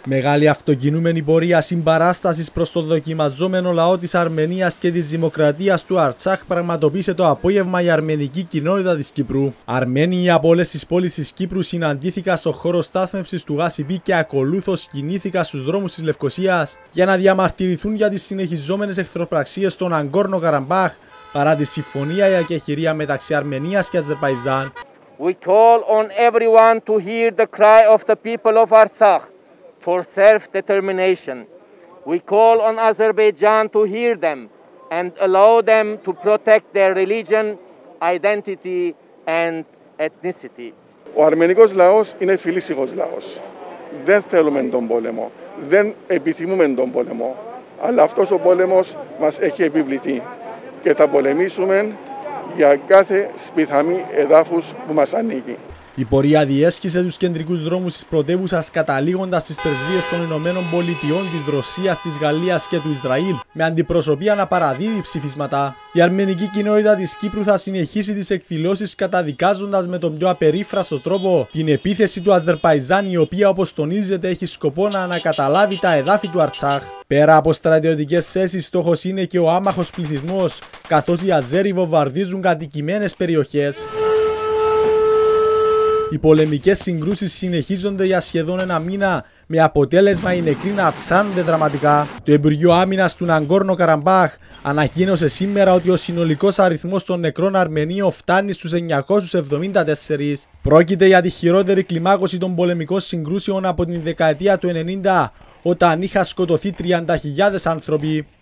Μεγάλη αυτοκινούμενη πορεία συμπαράστασης προς το δοκιμαζόμενο λαό της Αρμενίας και της Δημοκρατίας του Αρτσάχ πραγματοποίησε το απόγευμα η αρμενική κοινότητα της Κύπρου. Αρμένοι από όλες τις πόλεις της Κύπρου συναντήθηκαν στο χώρο στάθμευσης του ΓΑΣΥΠΗ και ακολούθως κινήθηκαν στους δρόμους της Λευκωσίας για να διαμαρτυρηθούν για τις συνεχιζόμενες εχθροπραξίες στον Ναγκόρνο Καραμπάχ παρά τη συμφωνία για κεχηρία μεταξύ Αρμενίας και Αζερβαϊτζάν. We call on everyone to hear the cry of the people of Artsakh for self-determination. We call on Azerbaijan to hear them and allow them to protect their religion, identity and ethnicity. Ο αρμενικός λαός είναι φιλήσυχος λαός. Δεν θέλουμε τον πόλεμο, δεν επιθυμούμε τον πόλεμο, αλλά αυτός ο πόλεμος μας έχει επιβληθεί και θα πολεμήσουμε για κάθε σπιθαμή εδάφους που μας ανήκει. Η πορεία διέσχισε τους κεντρικούς δρόμους της πρωτεύουσας καταλήγοντας στις πρεσβείες των Ηνωμένων Πολιτειών, της Ρωσίας, της Γαλλίας και του Ισραήλ, με αντιπροσωπεία να παραδίδει ψηφίσματα. Η αρμενική κοινότητα της Κύπρου θα συνεχίσει τις εκδηλώσεις καταδικάζοντας με τον πιο απερίφραστο τρόπο την επίθεση του Αζερμπαϊτζάν, η οποία, όπως τονίζεται, έχει σκοπό να ανακαταλάβει τα εδάφη του Αρτσάχ. Πέρα από στρατιωτικές θέσεις, στόχος είναι και ο άμαχος πληθυσμός, καθώς οι Αζέροι βομβαρδίζουν κατοικημένες περιοχές. Οι πολεμικές συγκρούσεις συνεχίζονται για σχεδόν ένα μήνα, με αποτέλεσμα οι νεκροί να αυξάνονται δραματικά. Το Υπουργείο Άμυνας του Ναγκόρνο Καραμπάχ ανακοίνωσε σήμερα ότι ο συνολικός αριθμός των νεκρών Αρμενίων φτάνει στους 974. Πρόκειται για τη χειρότερη κλιμάκωση των πολεμικών συγκρούσεων από την δεκαετία του 90, όταν είχαν σκοτωθεί 30.000 άνθρωποι.